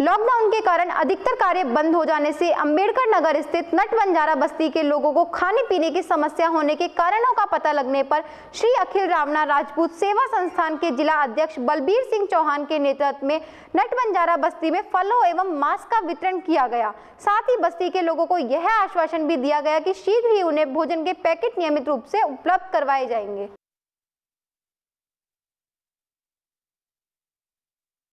Lockdown के कारण अधिकतर कार्य बंद हो जाने से अंबेडकर नगर स्थित नट बंजारा बस्ती के लोगों को खाने पीने की समस्या होने के कारणों का पता लगने पर श्री अखिल रावणा राजपूत सेवा संस्थान के जिला अध्यक्ष बलबीर सिंह चौहान के नेतृत्व में नट बंजारा बस्ती में फलों एवं मांस का वितरण किया गया। साथ ही बस्ती के लोगों को यह आश्वासन भी दिया गया कि शीघ्र ही उन्हें भोजन के पैकेट नियमित रूप से उपलब्ध करवाए जाएंगे।